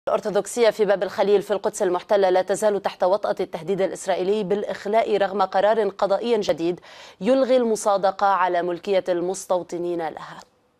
الأرثوذكسية في باب الخليل في القدس المحتلة لا تزال تحت وطأة التهديد الإسرائيلي بالإخلاء رغم قرار قضائي جديد يلغي المصادقة على ملكية المستوطنين لها.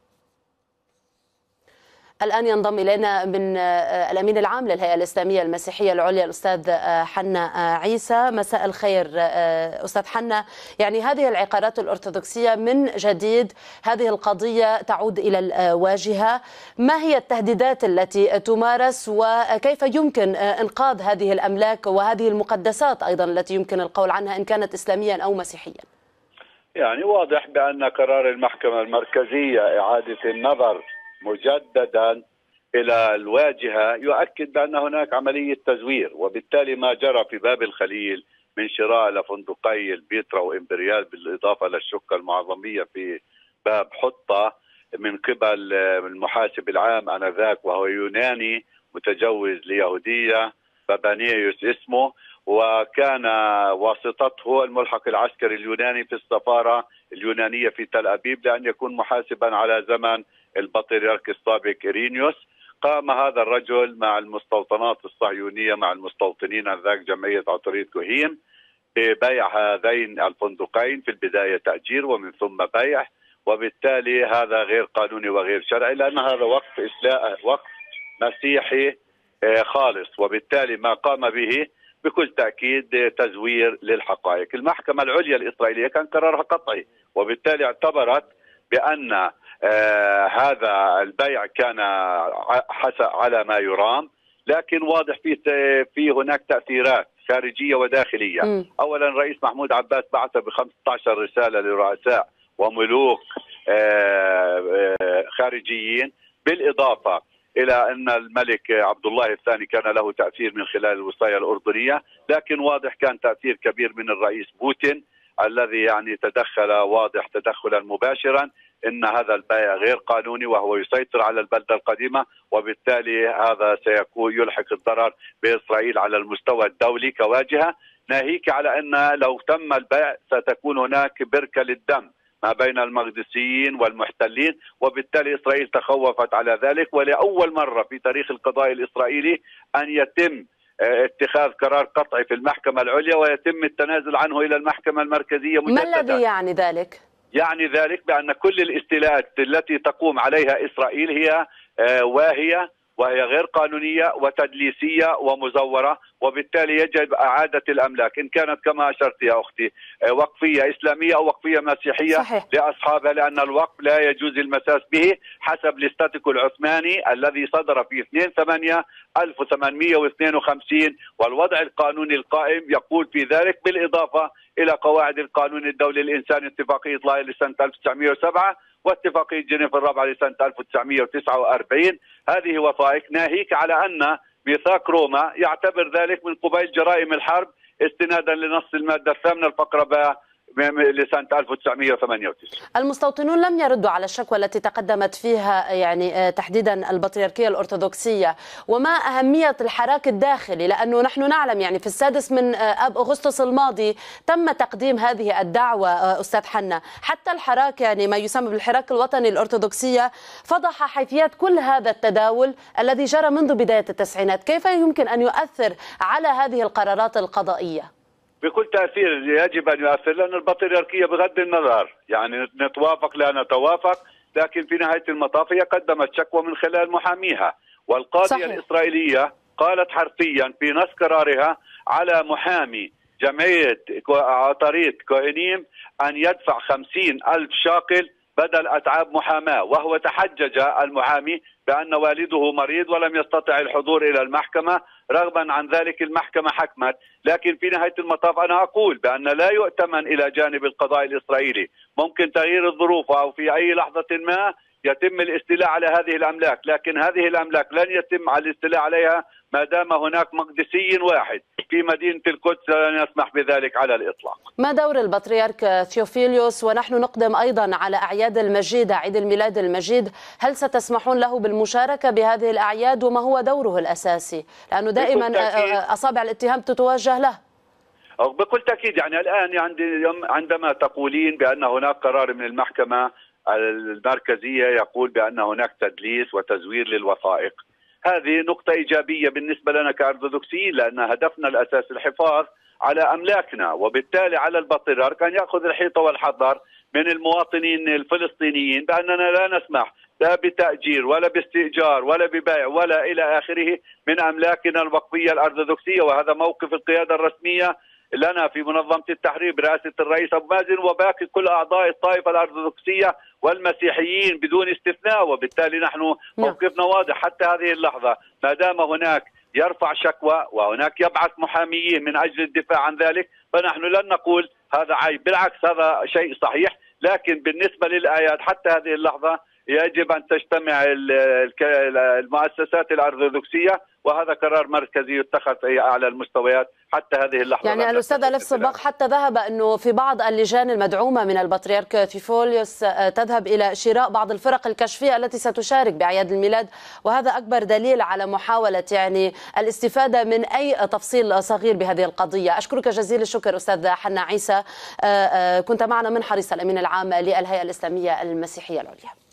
الآن ينضم إلينا من الأمين العام للهيئة الإسلامية المسيحية العليا الأستاذ حنا عيسى. مساء الخير أستاذ حنا. يعني هذه العقارات الأرثوذكسية من جديد هذه القضية تعود إلى الواجهة، ما هي التهديدات التي تمارس وكيف يمكن إنقاذ هذه الأملاك وهذه المقدسات أيضا التي يمكن القول عنها إن كانت إسلاميا أو مسيحيا؟ يعني واضح بأن قرار المحكمة المركزية إعادة النظر مجددا إلى الواجهة يؤكد بأن هناك عملية تزوير، وبالتالي ما جرى في باب الخليل من شراء لفندقي البيترا وإمبريال بالإضافة للشقة المعظمية في باب حطة من قبل المحاسب العام آنذاك وهو يوناني متجوز ليهودية بابانيوس اسمه، وكان واسطته الملحق العسكري اليوناني في السفارة اليونانية في تل أبيب لأن يكون محاسبا على زمن البطريرك السابق إيرينيوس. قام هذا الرجل مع المستوطنات الصهيونية مع المستوطنين ذاك جمعية عطرية كوهين ببيع هذين الفندقين، في البداية تأجير ومن ثم بيع، وبالتالي هذا غير قانوني وغير شرعي لأن هذا وقف مسيحي خالص، وبالتالي ما قام به بكل تأكيد تزوير للحقائق. المحكمة العليا الإسرائيلية كان قرارها قطعي، وبالتالي اعتبرت بأن هذا البيع كان على ما يرام، لكن واضح في هناك تأثيرات خارجية وداخلية. أولا الرئيس محمود عباس بعث ب15 رسالة لرؤساء وملوك خارجيين، بالإضافة إلى أن الملك عبد الله الثاني كان له تأثير من خلال الوصاية الأردنية، لكن واضح كان تأثير كبير من الرئيس بوتين الذي يعني تدخل واضح تدخلا مباشرا إن هذا البيع غير قانوني وهو يسيطر على البلدة القديمة، وبالتالي هذا سيكون يلحق الضرر بإسرائيل على المستوى الدولي كواجهة، ناهيك على أن لو تم البيع ستكون هناك بركة للدم ما بين المقدسيين والمحتلين، وبالتالي إسرائيل تخوفت على ذلك. ولأول مرة في تاريخ القضاء الإسرائيلي أن يتم اتخاذ قرار قطعي في المحكمة العليا ويتم التنازل عنه إلى المحكمة المركزية مجددا. ما الذي يعني ذلك؟ يعني ذلك بأن كل الاستيلاءات التي تقوم عليها إسرائيل هي واهية وهي غير قانونية وتدليسية ومزورة، وبالتالي يجب إعادة الأملاك إن كانت كما أشرت يا أختي وقفية إسلامية أو وقفية مسيحية صحيح لأصحابها، لأن الوقف لا يجوز المساس به حسب الاستاتيكو العثماني الذي صدر في 2/8/1852، والوضع القانوني القائم يقول في ذلك، بالإضافة إلى قواعد القانون الدولي الإنساني اتفاقية لاي لسنة 1907 واتفاقية جنيف الرابعة لسنة 1949. هذه وثائق، ناهيك على أن ميثاق روما يعتبر ذلك من قبيل جرائم الحرب استنادا لنص المادة 8 الفقرة ب لسنة 1998. المستوطنون لم يردوا على الشكوى التي تقدمت فيها يعني تحديدا البطريركية الأرثوذكسية، وما أهمية الحراك الداخلي؟ لأنه نحن نعلم يعني في 6 آب أغسطس الماضي تم تقديم هذه الدعوة أستاذ حنا، حتى الحراك يعني ما يسمى بالحراك الوطني الأرثوذكسية فضح حيثيات كل هذا التداول الذي جرى منذ بداية التسعينات. كيف يمكن أن يؤثر على هذه القرارات القضائية؟ بكل تأثير يجب أن يؤثر، لأن البطريركية بغض النظر يعني نتوافق لا نتوافق، لكن في نهاية المطاف هي قدمت شكوى من خلال محاميها، والقاضية صحيح الإسرائيلية قالت حرفيا في نص قرارها على محامي جمعية عطرية كوهينيم أن يدفع 50,000 شاقل بدل أتعاب محاماة، وهو تحجج المحامي بأن والده مريض ولم يستطع الحضور إلى المحكمة. رغما عن ذلك المحكمة حكمت، لكن في نهاية المطاف أنا أقول بأن لا يؤتمن إلى جانب القضاء الإسرائيلي، ممكن تغيير الظروف أو في أي لحظة ما يتم الاستيلاء على هذه الأملاك، لكن هذه الأملاك لن يتم الاستيلاء عليها ما دام هناك مقدسي واحد في مدينة القدس، لن يسمح بذلك على الإطلاق. ما دور البطريرك ثيوفيليوس ونحن نقدم أيضا على أعياد المجيد، عيد الميلاد المجيد، هل ستسمحون له بالمشاركة بهذه الأعياد وما هو دوره الأساسي؟ لأنه دائما أصابع الاتهام تتوجه له. بكل تأكيد يعني الآن عندما تقولين بأن هناك قرار من المحكمة المركزية يقول بأن هناك تدليس وتزوير للوثائق، هذه نقطة إيجابية بالنسبة لنا كأرثوذكسيين، لأن هدفنا الأساس الحفاظ على أملاكنا، وبالتالي على البطريرك أن يأخذ الحيطة والحذر من المواطنين الفلسطينيين بأننا لا نسمح لا بتأجير ولا باستئجار ولا ببيع ولا إلى آخره من أملاكنا الوقفية الأرثوذكسية. وهذا موقف القيادة الرسمية لنا في منظمة التحرير برئاسة الرئيس أبو مازن وباقي كل أعضاء الطائفة الأرثوذكسية والمسيحيين بدون استثناء. وبالتالي نحن موقفنا واضح حتى هذه اللحظة، ما دام هناك يرفع شكوى وهناك يبعث محاميه من أجل الدفاع عن ذلك، فنحن لن نقول هذا عيب، بالعكس هذا شيء صحيح. لكن بالنسبة للآيات حتى هذه اللحظة يجب أن تجتمع المؤسسات الأرثوذكسية، وهذا قرار مركزي يتخذ في أعلى المستويات حتى هذه اللحظة. يعني الأستاذ ألف صباغ حتى ذهب أنه في بعض اللجان المدعومة من البطريرك تيفوليوس تذهب إلى شراء بعض الفرق الكشفية التي ستشارك بأعياد الميلاد، وهذا أكبر دليل على محاولة يعني الاستفادة من أي تفصيل صغير بهذه القضية. أشكرك جزيل الشكر أستاذ حنا عيسى، كنت معنا من حريص الأمين العام للهيئة الإسلامية المسيحية العليا.